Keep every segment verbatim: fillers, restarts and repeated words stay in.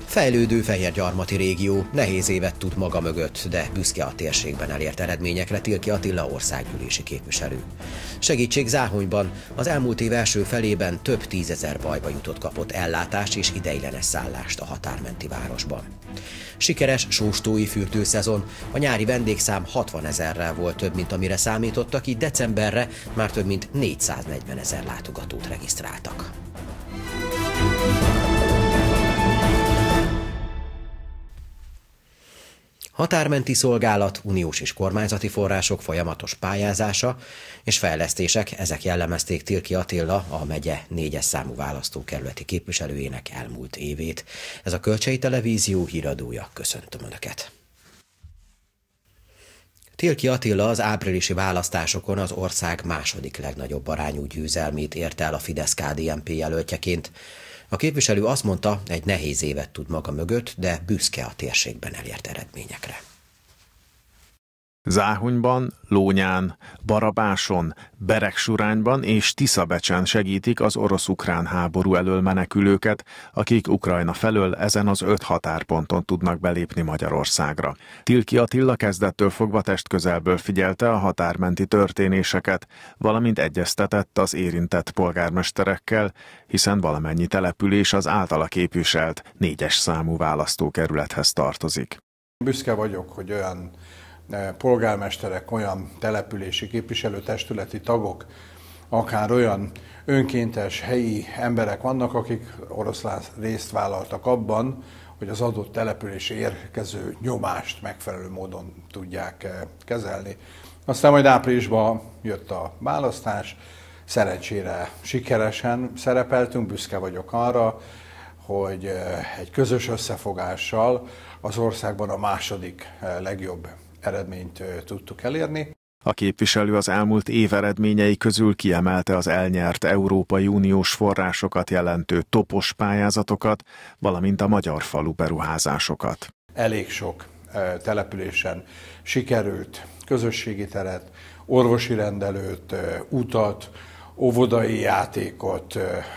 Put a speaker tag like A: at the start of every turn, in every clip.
A: Fejlődő fehérgyarmati régió nehéz évet tud maga mögött, de büszke a térségben elért eredményekre Tilki Attila országgyűlési képviselő. Segítség Záhonyban az elmúlt év első felében több tízezer bajba jutott kapott ellátást és ideiglenes szállást a határmenti városban. Sikeres sóstói fürdőszezon, a nyári vendégszám hatvanezerrel volt több, mint amire számítottak, így decemberre már több mint négyszáznegyvenezer látogatót regisztráltak. Határmenti szolgálat, uniós és kormányzati források folyamatos pályázása és fejlesztések, ezek jellemezték Tilki Attila, a megye négyes számú választókerületi képviselőjének elmúlt évét. Ez a Kölcsei Televízió híradója, köszöntöm Önöket! Tilki Attila az áprilisi választásokon az ország második legnagyobb arányú győzelmét érte el a Fidesz-ká dé en pé jelöltjeként. A képviselő azt mondta, egy nehéz évet tud maga mögött, de büszke a térségben elért eredményekre.
B: Záhonyban, Lónyán, Barabáson, Beregsurányban és Tiszabecsen segítik az orosz-ukrán háború elől menekülőket, akik Ukrajna felől ezen az öt határponton tudnak belépni Magyarországra. Tilki Attila kezdettől fogva testközelből figyelte a határmenti történéseket, valamint egyeztetett az érintett polgármesterekkel, hiszen valamennyi település az általa képviselt négyes számú választókerülethez tartozik.
C: Büszke vagyok, hogy olyan polgármesterek, olyan települési képviselőtestületi tagok, akár olyan önkéntes helyi emberek vannak, akik oroszlán részt vállaltak abban, hogy az adott településre érkező nyomást megfelelő módon tudják kezelni. Aztán majd áprilisban jött a választás, szerencsére sikeresen szerepeltünk, büszke vagyok arra, hogy egy közös összefogással az országban a második legjobb eredményt tudtuk elérni.
B: A képviselő az elmúlt év eredményei közül kiemelte az elnyert Európai Uniós forrásokat jelentő topos pályázatokat, valamint a magyar falu beruházásokat.
C: Elég sok településen sikerült közösségi teret, orvosi rendelőt, utat, óvodai játékot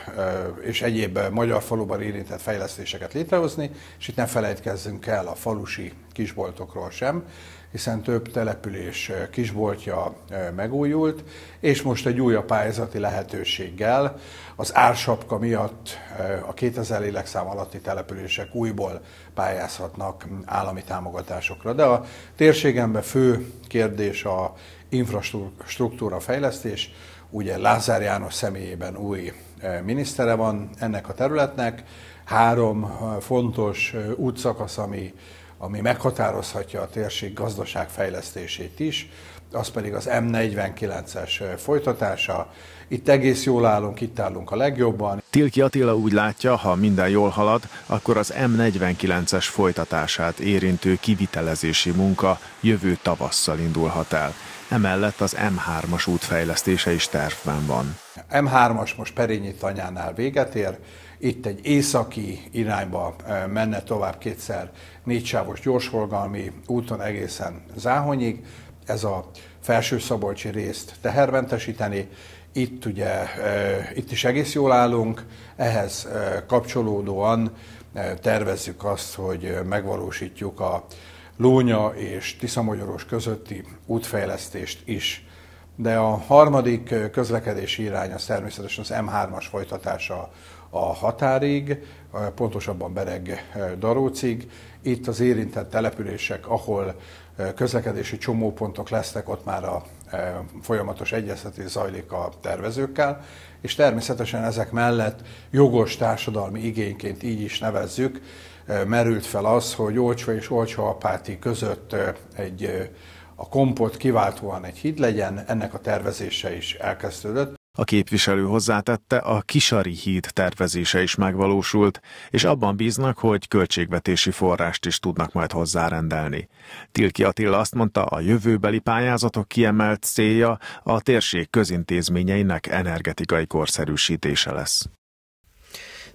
C: és egyéb magyar faluban érintett fejlesztéseket létrehozni, és itt ne felejtkezzünk el a falusi kisboltokról sem, hiszen több település kisboltja megújult, és most egy újabb pályázati lehetőséggel az ársapka miatt a kétezer lélekszám alatti települések újból pályázhatnak állami támogatásokra. De a térségemben fő kérdés a infrastruktúra fejlesztés. Ugye Lázár János személyében új minisztere van ennek a területnek, három fontos útszakasz, ami, ami meghatározhatja a térség gazdaságfejlesztését is, az pedig az M negyvenkilences folytatása. Itt egész jól állunk, itt állunk a legjobban.
B: Tilki Attila úgy látja, ha minden jól halad, akkor az M negyvenkilences folytatását érintő kivitelezési munka jövő tavasszal indulhat el. Emellett az M hármas útfejlesztése is tervben van.
C: M hármas most Perényi-Tanyánál véget ér, itt egy északi irányba menne tovább kétszer négysávos gyorsforgalmi úton egészen Záhonyig. Ez a Felső-Szabolcsi részt tehermentesíteni. Itt ugye, itt is egész jól állunk, ehhez kapcsolódóan tervezzük azt, hogy megvalósítjuk a Lónya és Tiszamagyaros közötti útfejlesztést is. De a harmadik közlekedési irány az természetesen az M hármas folytatása a határig, pontosabban Bereg-Darócig. Itt az érintett települések, ahol közlekedési csomópontok lesznek, ott már a folyamatos egyeztetés zajlik a tervezőkkel, és természetesen ezek mellett jogos társadalmi igényként, így is nevezzük, merült fel az, hogy Olcsva és Olcsva-Apáti között egy, a Kompot kiváltóan egy híd legyen, ennek a tervezése is elkezdődött.
B: A képviselő hozzátette, a Kisari híd tervezése is megvalósult, és abban bíznak, hogy költségvetési forrást is tudnak majd hozzárendelni. Tilki Attila azt mondta, a jövőbeli pályázatok kiemelt célja a térség közintézményeinek energetikai korszerűsítése lesz.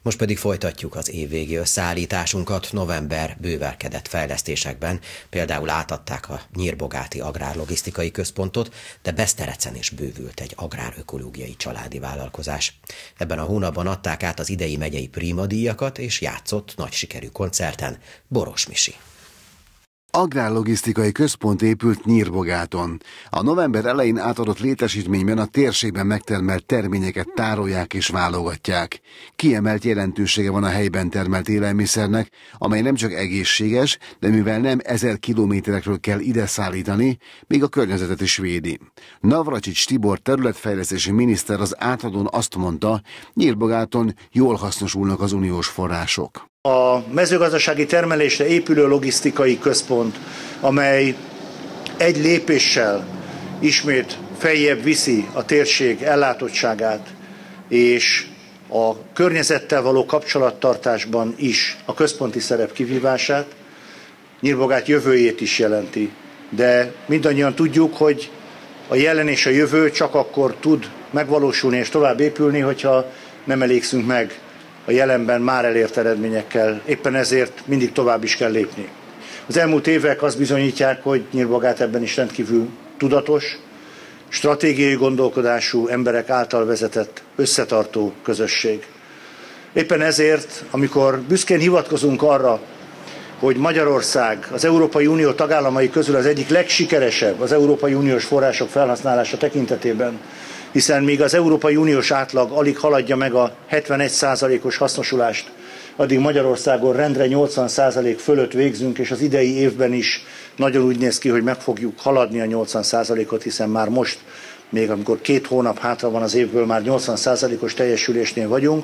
A: Most pedig folytatjuk az évvégi összeállításunkat. November bővelkedett fejlesztésekben, például átadták a Nyírbogáti Agrárlogisztikai Központot, de Beszterecen is bővült egy agrárökológiai családi vállalkozás. Ebben a hónapban adták át az idei megyei prímadíjakat, és játszott nagy sikerű koncerten Boros Misi.
D: Agrárlogisztikai központ épült Nyírbogáton. A november elején átadott létesítményben a térségben megtermelt terményeket tárolják és válogatják. Kiemelt jelentősége van a helyben termelt élelmiszernek, amely nem csak egészséges, de mivel nem ezer kilométerekről kell ide szállítani, még a környezetet is védi. Navracsics Tibor területfejlesztési miniszter az átadón azt mondta, Nyírbogáton jól hasznosulnak az uniós források.
E: A mezőgazdasági termelésre épülő logisztikai központ, amely egy lépéssel ismét feljebb viszi a térség ellátottságát, és a környezettel való kapcsolattartásban is a központi szerep kivívását, Nyírbogát jövőjét is jelenti. De mindannyian tudjuk, hogy a jelen és a jövő csak akkor tud megvalósulni és tovább épülni, hogyha nem elégszünk meg a jelenben már elért eredményekkel, éppen ezért mindig tovább is kell lépni. Az elmúlt évek azt bizonyítják, hogy Nyírbogát ebben is rendkívül tudatos, stratégiai gondolkodású emberek által vezetett összetartó közösség. Éppen ezért, amikor büszkén hivatkozunk arra, hogy Magyarország az Európai Unió tagállamai közül az egyik legsikeresebb az Európai Uniós források felhasználása tekintetében, hiszen míg az Európai Uniós átlag alig haladja meg a hetvenegy százalékos hasznosulást, addig Magyarországon rendre nyolcvan százalék fölött végzünk, és az idei évben is nagyon úgy néz ki, hogy meg fogjuk haladni a nyolcvan százalékot, hiszen már most, még amikor két hónap hátra van az évből, már nyolcvan százalékos teljesülésnél vagyunk,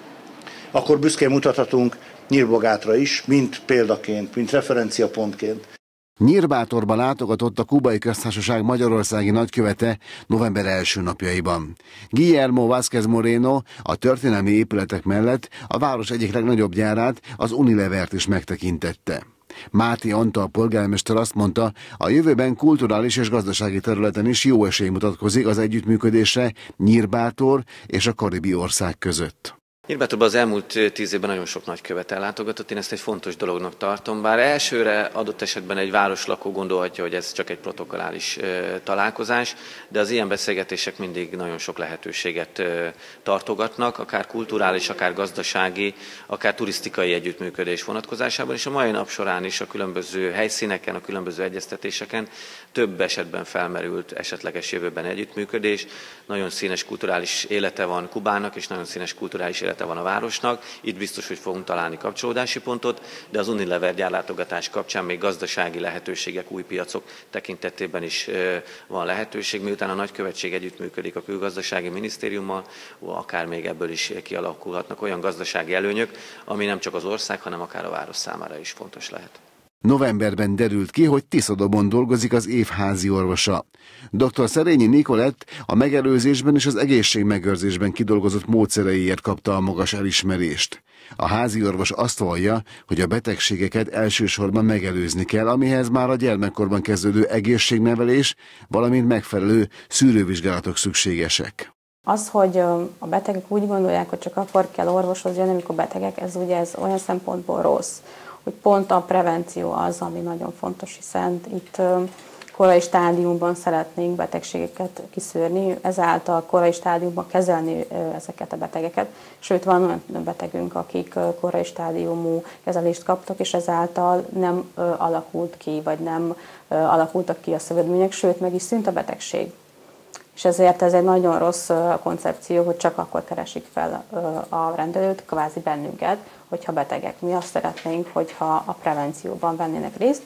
E: akkor büszkén mutathatunk Nyírbogátra is, mint példaként, mint referenciapontként.
D: Nyírbátorba látogatott a Kubai Köztársaság magyarországi nagykövete november első napjaiban. Guillermo Vázquez Moreno a történelmi épületek mellett a város egyik legnagyobb gyárát, az Unilevert is megtekintette. Máté Antal polgármester azt mondta, a jövőben kulturális és gazdasági területen is jó esély mutatkozik az együttműködésre Nyírbátor és a karibi ország között.
F: Nyírbátorban az elmúlt tíz évben nagyon sok nagykövet ellátogatott, én ezt egy fontos dolognak tartom, bár elsőre adott esetben egy városlakó gondolhatja, hogy ez csak egy protokollális találkozás, de az ilyen beszélgetések mindig nagyon sok lehetőséget tartogatnak, akár kulturális, akár gazdasági, akár turisztikai együttműködés vonatkozásában, és a mai nap során is a különböző helyszíneken, a különböző egyeztetéseken több esetben felmerült esetleges jövőben együttműködés. Nagyon színes kulturális élete van Kubának, és nagyon színes kulturális élete van a városnak. Itt biztos, hogy fogunk találni kapcsolódási pontot, de az Unilever gyárlátogatás kapcsán még gazdasági lehetőségek, új piacok tekintetében is van lehetőség. Miután a nagykövetség együttműködik a külgazdasági minisztériummal, akár még ebből is kialakulhatnak olyan gazdasági előnyök, ami nem csak az ország, hanem akár a város számára is fontos lehet.
D: Novemberben derült ki, hogy Tiszadobon dolgozik az év házi orvosa. doktor Szerényi Nikolett a megelőzésben és az egészségmegőrzésben kidolgozott módszereiért kapta a magas elismerést. A házi orvos azt vallja, hogy a betegségeket elsősorban megelőzni kell, amihez már a gyermekkorban kezdődő egészségnevelés, valamint megfelelő szűrővizsgálatok szükségesek.
G: Az, hogy a betegek úgy gondolják, hogy csak akkor kell orvoshoz jönni, amikor betegek, ez ugye ez olyan szempontból rossz, hogy pont a prevenció az, ami nagyon fontos, hiszen itt korai stádiumban szeretnénk betegségeket kiszűrni, ezáltal korai stádiumban kezelni ezeket a betegeket. Sőt, van olyan betegünk, akik korai stádiumú kezelést kaptak, és ezáltal nem alakult ki, vagy nem alakultak ki a szövődmények, sőt, meg is szűnt a betegség. És ezért ez egy nagyon rossz koncepció, hogy csak akkor keresik fel a rendelőt, kvázi bennünket, hogyha betegek. Mi azt szeretnénk, hogyha a prevencióban vennének részt.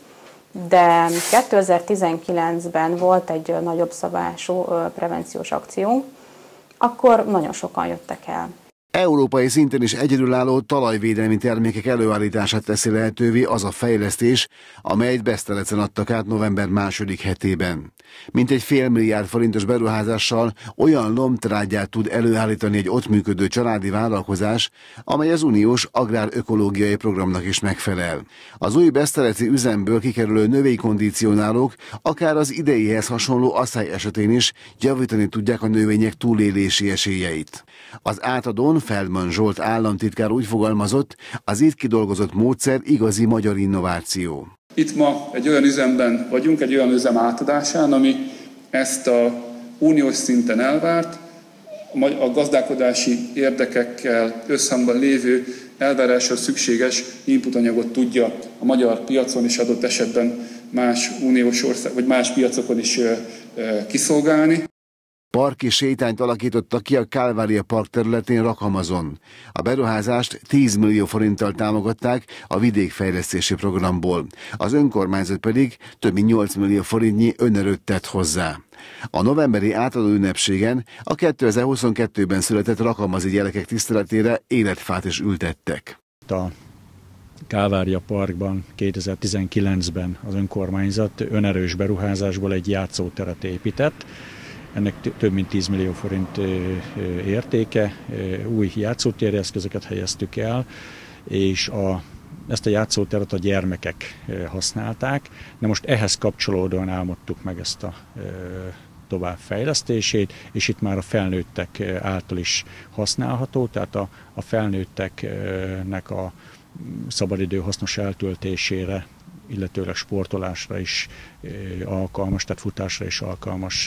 G: De kétezer-tizenkilencben volt egy nagyobb szabású prevenciós akciónk, akkor nagyon sokan jöttek el.
D: Európai szinten is egyedülálló talajvédelmi termékek előállítását teszi lehetővé az a fejlesztés, amelyet Beszterecen adtak át november második hetében. Mintegy fél milliárd forintos beruházással olyan lombtrágyát tud előállítani egy ott működő családi vállalkozás, amely az uniós agrárökológiai programnak is megfelel. Az új besztereci üzemből kikerülő növénykondicionálók akár az ideihez hasonló asszály esetén is javítani tudják a növények túlélési esélyeit. Az átadón Feldman Zsolt államtitkár úgy fogalmazott, az itt kidolgozott módszer igazi magyar innováció.
H: Itt ma egy olyan üzemben vagyunk, egy olyan üzem átadásán, ami ezt a uniós szinten elvárt, a gazdálkodási érdekekkel összhangban lévő elvárásra szükséges inputanyagot tudja a magyar piacon és adott esetben más uniós ország, vagy más piacokon is kiszolgálni.
D: Parki sétányt alakítottak ki a Kálvária Park területén Rakhamazon. A beruházást tíz millió forinttal támogatták a vidékfejlesztési programból. Az önkormányzat pedig több mint nyolc millió forintnyi önerőt tett hozzá. A novemberi átadó ünnepségen a kétezer-huszonkettőben született rakhamazi gyerekek tiszteletére életfát is ültettek.
I: A Kálvária Parkban kétezer-tizenkilencben az önkormányzat önerős beruházásból egy játszóteret épített. Ennek több mint tíz millió forint értéke, új játszótéri eszközöket helyeztük el, és a, ezt a játszóteret a gyermekek használták, de most ehhez kapcsolódóan álmodtuk meg ezt a továbbfejlesztését, és itt már a felnőttek által is használható, tehát a, a felnőtteknek a szabadidő hasznos eltöltésére, illetőleg sportolásra is alkalmas, tehát futásra is alkalmas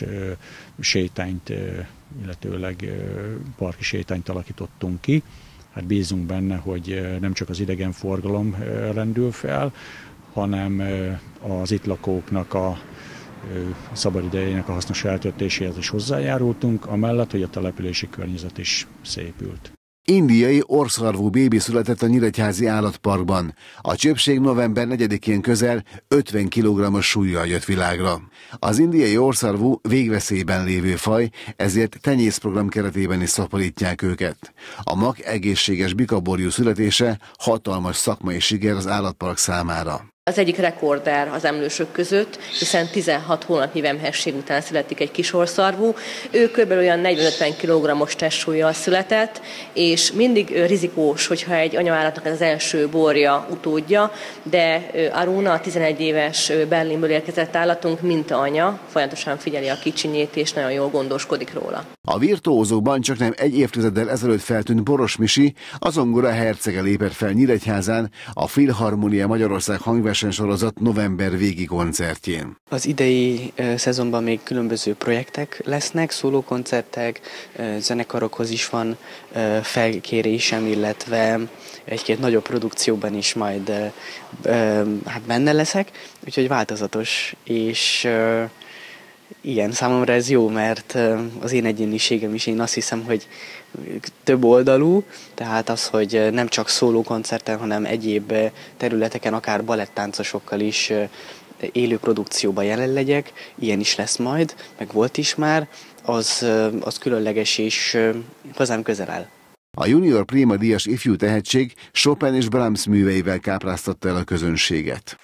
I: sétányt, illetőleg parki sétányt alakítottunk ki. Hát bízunk benne, hogy nem csak az idegenforgalom rendül fel, hanem az itt lakóknak a szabadidejének a hasznos eltöltéséhez is hozzájárultunk, amellett, hogy a települési környezet is szépült.
D: Indiai orrszarvú bébi született a Nyíregyházi Állatparkban. A csöpség november negyedikén közel ötven kilogrammos súllyal jött világra. Az indiai orrszarvú végveszélyben lévő faj, ezért tenyészprogram keretében is szaporítják őket. A mak egészséges bikaborjú születése hatalmas szakmai siker az állatpark számára.
J: Az egyik rekorder az emlősök között, hiszen tizenhat hónapnyi vemhesség után születik egy kis orrszarvú. Ő kb. Olyan negyven-ötven kilogrammos testsúllyal született, és mindig rizikós, hogyha egy anyaállatnak ez az első borja utódja, de Aruna, a tizenegy éves Berlinből érkezett állatunk, mint anya, folyamatosan figyeli a kicsinyét, és nagyon jól gondoskodik róla.
D: A virtuózóban csaknem egy évtizeddel ezelőtt feltűnt Boros Misi, a zongora hercege lépett fel Nyíregyházán a Filharmonia Magyarország hangversenysorozat november végi koncertjén.
K: Az idei uh, szezonban még különböző projektek lesznek, szólókoncertek, uh, zenekarokhoz is van uh, felkérésem, illetve egy-két nagyobb produkcióban is majd uh, uh, hát benne leszek, úgyhogy változatos, és uh, igen, számomra ez jó, mert az én egyéniségem is, én azt hiszem, hogy több oldalú, tehát az, hogy nem csak szólókoncerten, hanem egyéb területeken, akár balettáncosokkal is élő produkcióban jelen legyek, ilyen is lesz majd, meg volt is már, az, az különleges és hozzám közel áll.
D: A Junior Prima díjas ifjú tehetség Chopin és Brahms műveivel kápráztatta el a közönséget.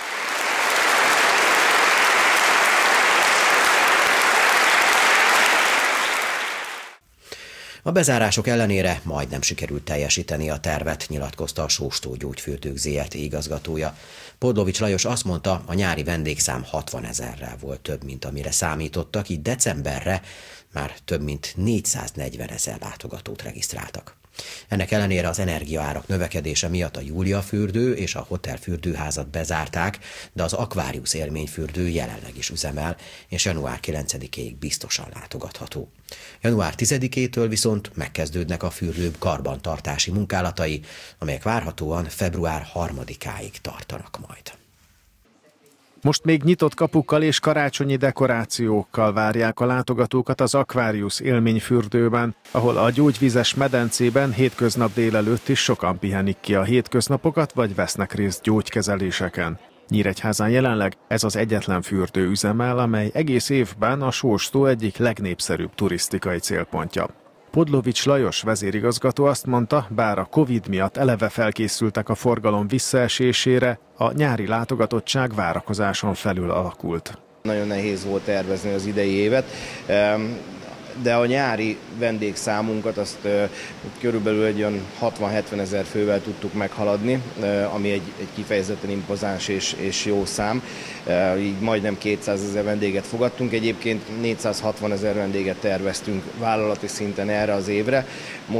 A: A bezárások ellenére majdnem sikerült teljesíteni a tervet, nyilatkozta a Sóstó Gyógyfürdők zé er té igazgatója. Podlovics Lajos azt mondta, a nyári vendégszám hatvanezerrel volt több, mint amire számítottak, így decemberre már több mint négyszáznegyvenezer látogatót regisztráltak. Ennek ellenére az energiaárak növekedése miatt a Júlia fürdő és a Hotel fürdőházat bezárták, de az Aquarius élményfürdő jelenleg is üzemel, és január kilencedikéig biztosan látogatható. január tizedikétől viszont megkezdődnek a fürdő karbantartási munkálatai, amelyek várhatóan február harmadikáig tartanak majd.
B: Most még nyitott kapukkal és karácsonyi dekorációkkal várják a látogatókat az Aquarius élményfürdőben, ahol a gyógyvizes medencében hétköznap délelőtt is sokan pihenik ki a hétköznapokat, vagy vesznek részt gyógykezeléseken. Nyíregyházán jelenleg ez az egyetlen fürdő üzemel, amely egész évben a Sóstó egyik legnépszerűbb turisztikai célpontja. Podlovics Lajos vezérigazgató azt mondta, bár a Covid miatt eleve felkészültek a forgalom visszaesésére, a nyári látogatottság várakozáson felül alakult.
L: Nagyon nehéz volt tervezni az idei évet, de a nyári vendégszámunkat azt körülbelül egy olyan hatvan-hetven ezer fővel tudtuk meghaladni, ami egy, egy kifejezetten impozáns és, és jó szám. Így majdnem kétszázezer vendéget fogadtunk, egyébként négyszázhatvan ezer vendéget terveztünk vállalati szinten erre az évre. Most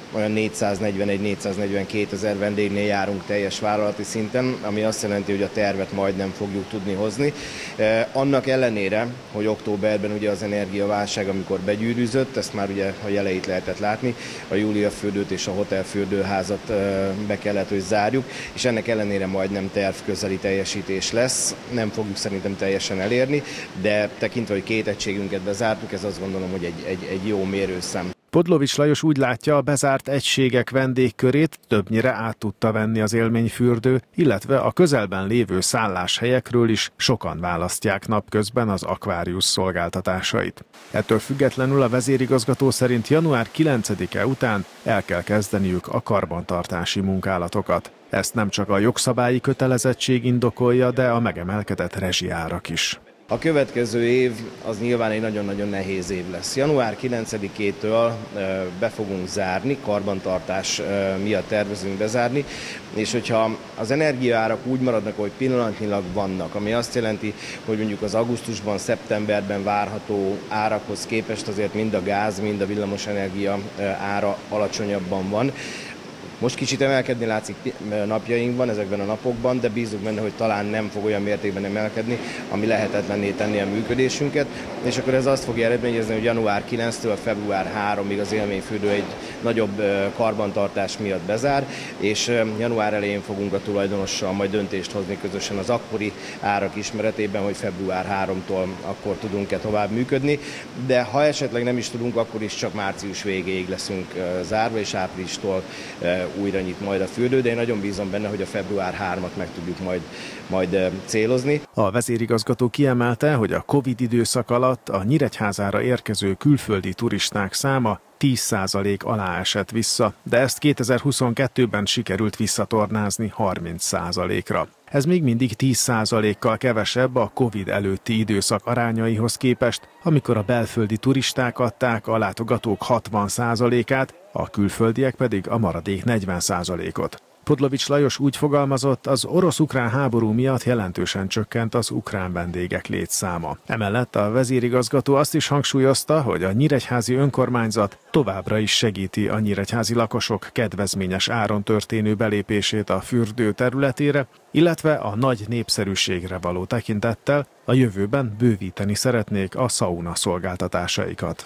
L: olyan négyszáznegyvenegy-négyszáznegyvenkét ezer vendégnél járunk teljes vállalati szinten, ami azt jelenti, hogy a tervet majd nem fogjuk tudni hozni. Annak ellenére, hogy októberben ugye az energiaválság, amikor begyűrűzött, ezt már ugye a jeleit lehetett látni, a Júlia fürdőt és a Hotel fürdőházat be kellett, hogy zárjuk, és ennek ellenére majdnem tervközeli teljesítés lesz. Nem fogjuk szerintem teljesen elérni, de tekintve, hogy két egységünket bezártuk, ez azt gondolom, hogy egy, egy, egy jó mérőszám.
B: Podlovics Lajos úgy látja, a bezárt egységek vendégkörét többnyire át tudta venni az élményfürdő, illetve a közelben lévő szálláshelyekről is sokan választják napközben az Aquarius szolgáltatásait. Ettől függetlenül a vezérigazgató szerint január kilencedike után el kell kezdeniük a karbantartási munkálatokat. Ezt nem csak a jogszabályi kötelezettség indokolja, de a megemelkedett rezsiárak is.
L: A következő év az nyilván egy nagyon-nagyon nehéz év lesz. január kilencedikétől be fogunk zárni, karbantartás miatt tervezünk bezárni, és hogyha az energiaárak úgy maradnak, hogy pillanatnyilag vannak, ami azt jelenti, hogy mondjuk az augusztusban, szeptemberben várható árakhoz képest azért mind a gáz, mind a villamosenergia ára alacsonyabban van. Most kicsit emelkedni látszik napjainkban, ezekben a napokban, de bízunk benne, hogy talán nem fog olyan mértékben emelkedni, ami lehetetlenné tenni a működésünket. És akkor ez azt fogja eredményezni, hogy január kilencedikétől február harmadikáig az élményfürdő egy nagyobb karbantartás miatt bezár, és január elején fogunk a tulajdonossal majd döntést hozni közösen az akkori árak ismeretében, hogy február harmadikától akkor tudunk-e tovább működni. De ha esetleg nem is tudunk, akkor is csak március végéig leszünk zárva, és áprilistól újra nyit majd a fürdő, de én nagyon bízom benne, hogy a február harmadikat meg tudjuk majd, majd célozni.
B: A vezérigazgató kiemelte, hogy a Covid időszak alatt a Nyíregyházára érkező külföldi turisták száma tíz százalék alá esett vissza, de ezt kétezer-huszonkettőben sikerült visszatornázni harminc százalékra. Ez még mindig tíz százalékkal kevesebb a Covid előtti időszak arányaihoz képest, amikor a belföldi turisták adták a látogatók hatvan százalékát, a külföldiek pedig a maradék negyven százalékot. Podlovics Lajos úgy fogalmazott, az orosz-ukrán háború miatt jelentősen csökkent az ukrán vendégek létszáma. Emellett a vezérigazgató azt is hangsúlyozta, hogy a nyíregyházi önkormányzat továbbra is segíti a nyíregyházi lakosok kedvezményes áron történő belépését a fürdő területére, illetve a nagy népszerűségre való tekintettel a jövőben bővíteni szeretnék a szauna szolgáltatásaikat.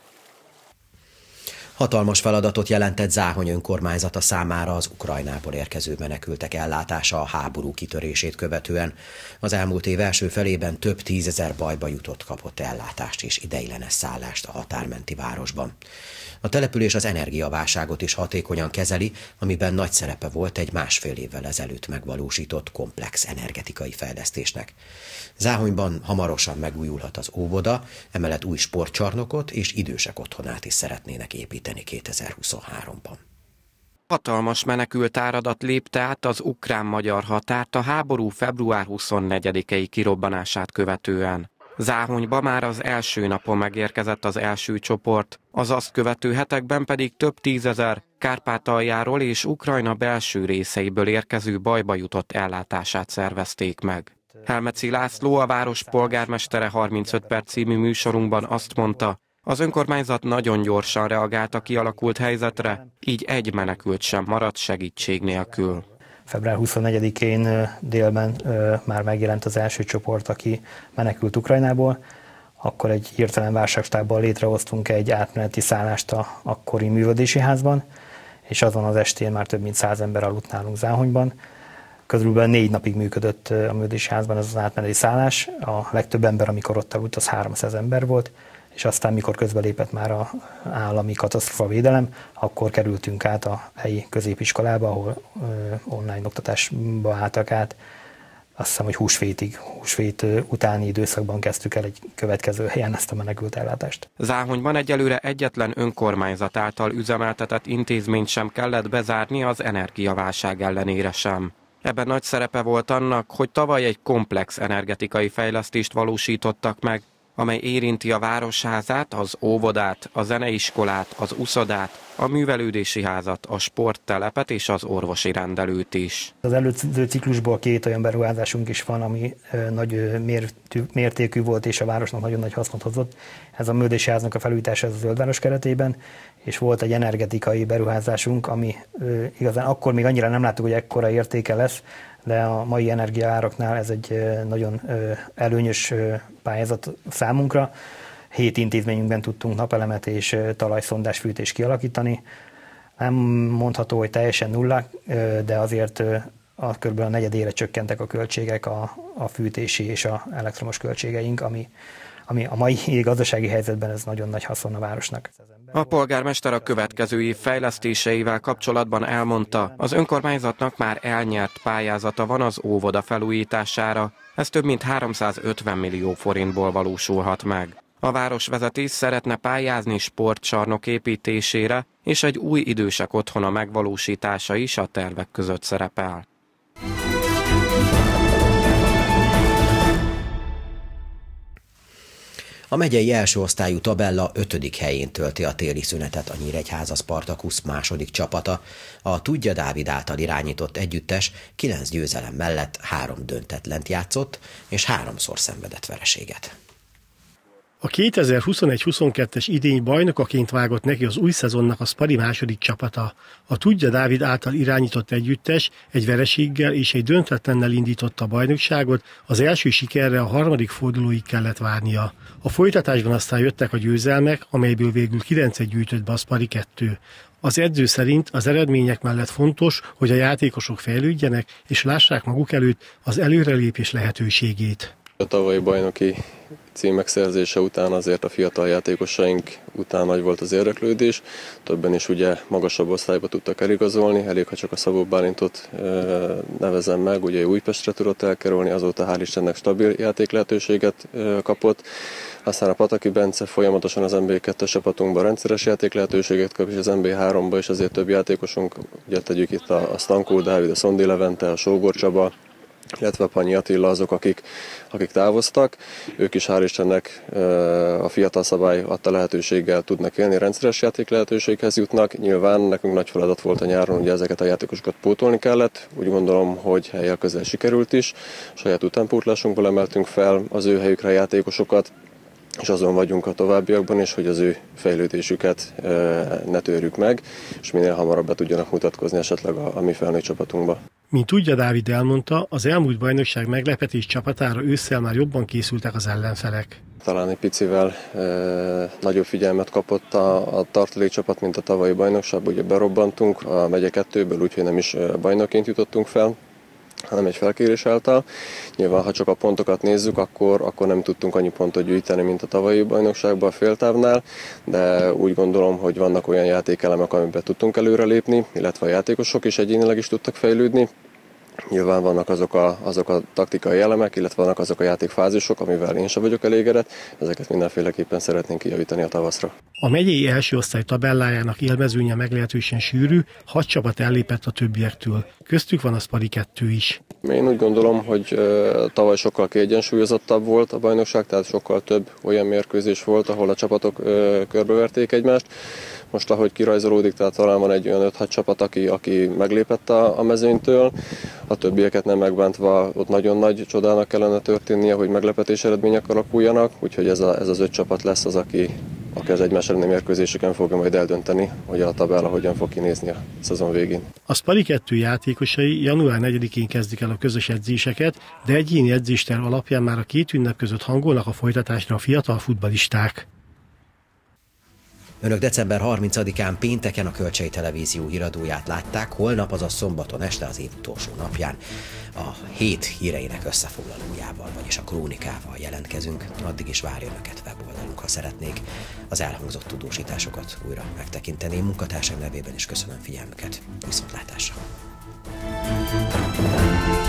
A: Hatalmas feladatot jelentett Záhony önkormányzata számára az Ukrajnából érkező menekültek ellátása a háború kitörését követően. Az elmúlt év első felében több tízezer bajba jutott kapott ellátást és ideiglenes szállást a határmenti városban. A település az energiaválságot is hatékonyan kezeli, amiben nagy szerepe volt egy másfél évvel ezelőtt megvalósított komplex energetikai fejlesztésnek. Záhonyban hamarosan megújulhat az óvoda, emellett új sportcsarnokot és idősek otthonát is szeretnének építeni kétezer-huszonháromban.
M: Hatalmas menekült áradat lépte át az ukrán-magyar határt a háború február huszonnegyedikei kirobbanását követően. Záhonyba már az első napon megérkezett az első csoport, az azt követő hetekben pedig több tízezer Kárpátaljáról és Ukrajna belső részeiből érkező bajba jutott ellátását szervezték meg. Helmeci László, a város polgármestere harmincöt perc című műsorunkban azt mondta, az önkormányzat nagyon gyorsan reagált a kialakult helyzetre, így egy menekült sem maradt segítség nélkül.
N: február huszonnegyedikén délben már megjelent az első csoport, aki menekült Ukrajnából. Akkor egy hirtelen válságstábban létrehoztunk egy átmeneti szállást a akkori művelődési házban, és azon az estén már több mint száz ember aludt nálunk Záhonyban. Körülbelül négy napig működött a művelődési házban ez az átmeneti szállás. A legtöbb ember, amikor ott aludt, az háromszáz ember volt, és aztán, mikor közbelépett már az állami katasztrófavédelem, akkor kerültünk át a helyi középiskolába, ahol online oktatásba álltak át. Azt hiszem, hogy húsvétig, húsvét utáni időszakban kezdtük el egy következő helyen ezt a menekült ellátást.
M: Záhonyban egyelőre egyetlen önkormányzat által üzemeltetett intézményt sem kellett bezárni az energiaválság ellenére sem. Ebben nagy szerepe volt annak, hogy tavaly egy komplex energetikai fejlesztést valósítottak meg, amely érinti a városházát, az óvodát, a zeneiskolát, az uszodát, a művelődési házat, a sporttelepet és az orvosi rendelőt is.
N: Az előző ciklusból két olyan beruházásunk is van, ami nagy mértékű volt és a városnak nagyon nagy hasznot hozott. Ez a művelődési háznak a felújítása a Zöldváros keretében, és volt egy energetikai beruházásunk, ami igazán akkor még annyira nem láttuk, hogy ekkora értéke lesz, de a mai energiaáraknál ez egy nagyon előnyös pályázat számunkra. Hét intézményünkben tudtunk napelemet és talajszondás fűtést kialakítani. Nem mondható, hogy teljesen nulla, de azért a kb. A negyedére csökkentek a költségek, a, a fűtési és az elektromos költségeink, ami, ami a mai gazdasági helyzetben ez nagyon nagy haszon a városnak.
M: A polgármester a következő év fejlesztéseivel kapcsolatban elmondta, az önkormányzatnak már elnyert pályázata van az óvoda felújítására, ez több mint háromszázötven millió forintból valósulhat meg. A városvezetés szeretne pályázni sportcsarnok építésére, és egy új idősek otthona megvalósítása is a tervek között szerepel.
A: A megyei első osztályú tabella ötödik helyén tölti a téli szünetet a Nyíregyháza Spartakusz második csapata. A Tudja Dávid által irányított együttes kilenc győzelem mellett három döntetlent játszott, és háromszor szenvedett vereséget.
O: A kétezer-huszonegy huszonkettes idény bajnokaként vágott neki az új szezonnak a Spari második csapata. A Tudja Dávid által irányított együttes egy vereséggel és egy döntetlennel indította a bajnokságot, az első sikerre a harmadik fordulóig kellett várnia. A folytatásban aztán jöttek a győzelmek, amelyből végül kilencet gyűjtött be a Spari kettő. Az edző szerint az eredmények mellett fontos, hogy a játékosok fejlődjenek és lássák maguk előtt az előrelépés lehetőségét.
P: A tavalyi bajnoki címek szerzése után azért a fiatal játékosaink után nagy volt az érdeklődés, többen is ugye magasabb osztályba tudtak eligazolni, elég ha csak a Szabó Bálintot e, nevezem meg, ugye Újpestre tudott elkerülni, azóta hál' Istennek stabil játéklehetőséget e, kapott. Aztán a Pataki Bence folyamatosan az en bé kettes csapatunkban rendszeres játéklehetőséget kap, és az en bé háromban is azért több játékosunk, ugye tegyük itt a, a Stankó Dávid, a Szondi Levente, a Sógor Csaba, illetve a Panyi Attila azok, akik, akik távoztak. Ők is hál' Istennek a fiatal szabály adta lehetőséggel tudnak élni, rendszeres játék lehetőséghez jutnak. Nyilván nekünk nagy feladat volt a nyáron, ugye ezeket a játékosokat pótolni kellett. Úgy gondolom, hogy helyel közel sikerült is. Saját utánpótlásunkból emeltünk fel az ő helyükre játékosokat, és azon vagyunk a továbbiakban is, hogy az ő fejlődésüket ne törjük meg, és minél hamarabb be tudjanak mutatkozni esetleg a, a mi felnőtt csapatunkba.
O: Mint Tudja Dávid elmondta, az elmúlt bajnokság meglepetés csapatára ősszel már jobban készültek az ellenfelek.
P: Talán egy picivel e, nagyobb figyelmet kapott a, a tartalékcsapat, mint a tavalyi bajnokságban. Ugye berobbantunk a megye kettőből, úgyhogy nem is bajnokként jutottunk fel, hanem egy felkérés által. Nyilván, ha csak a pontokat nézzük, akkor, akkor nem tudtunk annyi pontot gyűjteni, mint a tavalyi bajnokságban a féltávnál, de úgy gondolom, hogy vannak olyan játékelemek, amiben tudtunk előrelépni, illetve a játékosok is egyénileg is tudtak fejlődni. Nyilván vannak azok a, azok a taktikai elemek, illetve vannak azok a játékfázisok, amivel én sem vagyok elégedett. Ezeket mindenféleképpen szeretnénk kijavítani a tavaszra.
O: A megyei első osztály tabellájának élmezőnye meglehetősen sűrű, hat csapat ellépett a többiektől. Köztük van a Spari kettő is.
P: Én úgy gondolom, hogy uh, tavaly sokkal kiegyensúlyozottabb volt a bajnokság, tehát sokkal több olyan mérkőzés volt, ahol a csapatok uh, körbeverték egymást. Most ahogy kirajzolódik, tehát talán van egy olyan öt-hat csapat, aki, aki meglépett a, a mezőnytől. A többieket nem megbántva ott nagyon nagy csodának kellene történnie, hogy meglepetés eredmények alakuljanak, úgyhogy ez, a, ez az öt csapat lesz az, aki, aki az egymás elleni mérkőzéseken fogja majd eldönteni, hogy a tabella hogyan fog kinézni a szezon végén.
O: A Spari kettő játékosai január negyedikén kezdik el a közös edzéseket, de egyéni edzésterv alapján már a két ünnep között hangolnak a folytatásra a fiatal futballisták.
A: Önök december harmincadikán pénteken a Kölcsei Televízió híradóját látták, holnap, azaz szombaton este az év utolsó napján a hét híreinek összefoglalójával, vagyis a krónikával jelentkezünk. Addig is várja Önöket weboldalunk, ha szeretnék az elhangzott tudósításokat újra megtekinteni. Munkatársaim nevében is köszönöm figyelmüket. Viszontlátásra!